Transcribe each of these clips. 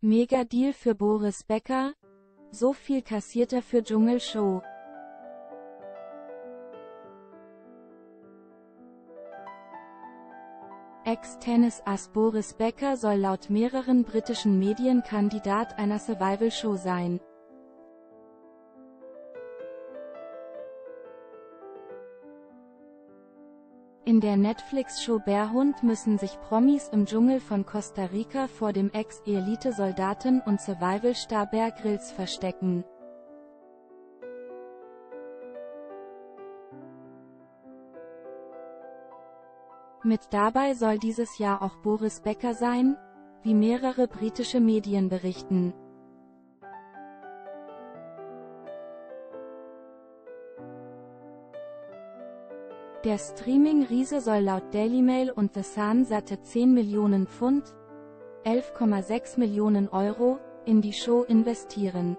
Mega-Deal für Boris Becker? So viel kassiert er für Dschungelshow. Ex-Tennis-Ass Boris Becker soll laut mehreren britischen Medien Kandidat einer Survival-Show sein. In der Netflix-Show Bärhund müssen sich Promis im Dschungel von Costa Rica vor dem Ex-Elite-Soldaten und Survival-Star Bear Grylls verstecken. Mit dabei soll dieses Jahr auch Boris Becker sein, wie mehrere britische Medien berichten. Der Streaming-Riese soll laut Daily Mail und The Sun satte 10 Millionen Pfund, 11,6 Millionen Euro, in die Show investieren.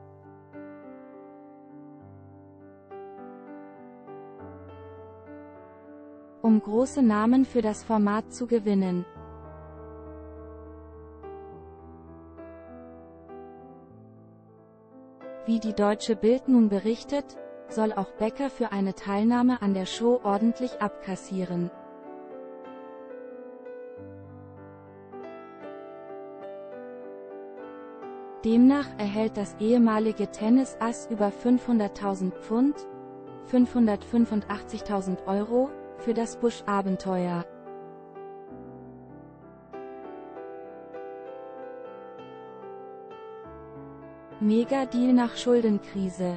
Um große Namen für das Format zu gewinnen. Wie die Deutsche Bild nun berichtet, soll auch Becker für eine Teilnahme an der Show ordentlich abkassieren. Demnach erhält das ehemalige Tennis-Ass über 500.000 Pfund, 585.000 Euro, für das Busch-Abenteuer. Mega-Deal nach Schuldenkrise.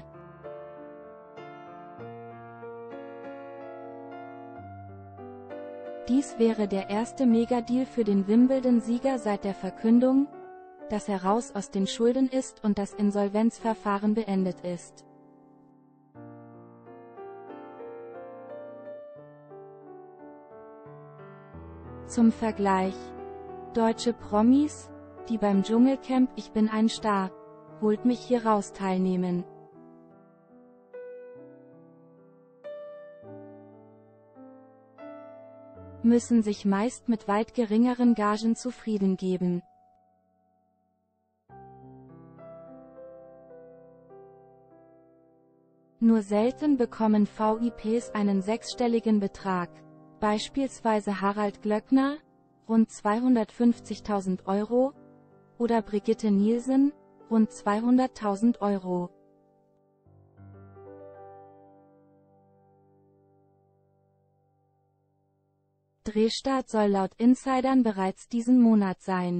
Dies wäre der erste Mega-Deal für den Wimbledon-Sieger seit der Verkündung, dass er raus aus den Schulden ist und das Insolvenzverfahren beendet ist. Zum Vergleich: Deutsche Promis, die beim Dschungelcamp Ich bin ein Star, holt mich hier raus teilnehmen. Müssen sich meist mit weit geringeren Gagen zufrieden geben. Nur selten bekommen VIPs einen sechsstelligen Betrag. Beispielsweise Harald Glöckner, rund 250.000 Euro, oder Brigitte Nielsen, rund 200.000 Euro. Drehstart soll laut Insidern bereits diesen Monat sein.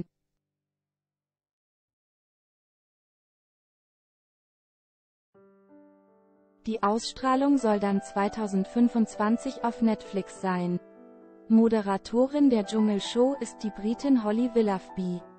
Die Ausstrahlung soll dann 2025 auf Netflix sein. Moderatorin der Dschungelshow ist die Britin Holly Willoughby.